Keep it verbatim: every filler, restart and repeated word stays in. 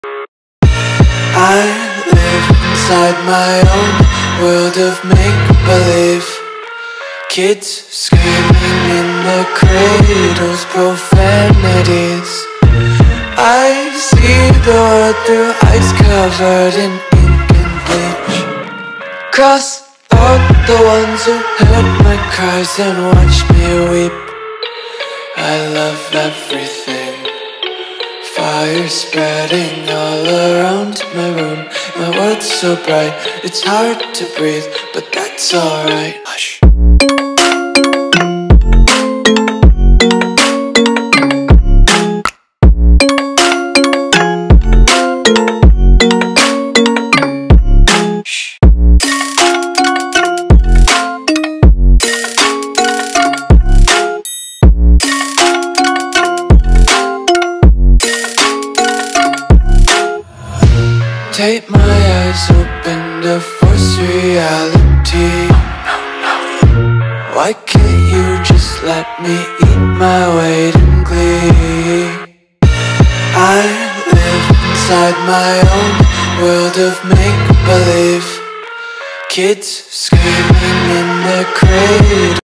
I live inside my own world of make-believe. Kids screaming in the cradles, profanities. I see the world through eyes covered in ink and bleach. Cross out the ones who heard my cries and watched me weep. I love everything. Fire spreading all around my room. My world's so bright, it's hard to breathe, but that's alright. Hush. Take my eyes open to force reality. Why can't you just let me eat my weight in glee? I live inside my own world of make-believe. Kids screaming in their cradle.